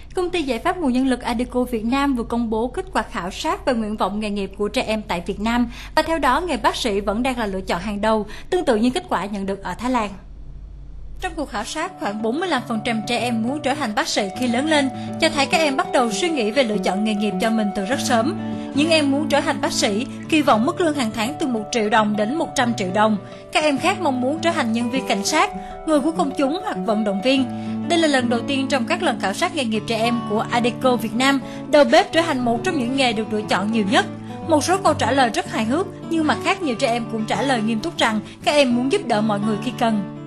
Công ty giải pháp nguồn nhân lực Adecco Việt Nam vừa công bố kết quả khảo sát về nguyện vọng nghề nghiệp của trẻ em tại Việt Nam và theo đó nghề bác sĩ vẫn đang là lựa chọn hàng đầu, tương tự như kết quả nhận được ở Thái Lan. Trong cuộc khảo sát, khoảng 45% trẻ em muốn trở thành bác sĩ khi lớn lên, cho thấy các em bắt đầu suy nghĩ về lựa chọn nghề nghiệp cho mình từ rất sớm. Những em muốn trở thành bác sĩ, kỳ vọng mức lương hàng tháng từ 1 triệu đồng đến 100 triệu đồng. Các em khác mong muốn trở thành nhân viên cảnh sát, người của công chúng hoặc vận động viên. Đây là lần đầu tiên trong các lần khảo sát nghề nghiệp trẻ em của Adecco Việt Nam, đầu bếp trở thành một trong những nghề được lựa chọn nhiều nhất. Một số câu trả lời rất hài hước, nhưng mặt khác nhiều trẻ em cũng trả lời nghiêm túc rằng các em muốn giúp đỡ mọi người khi cần.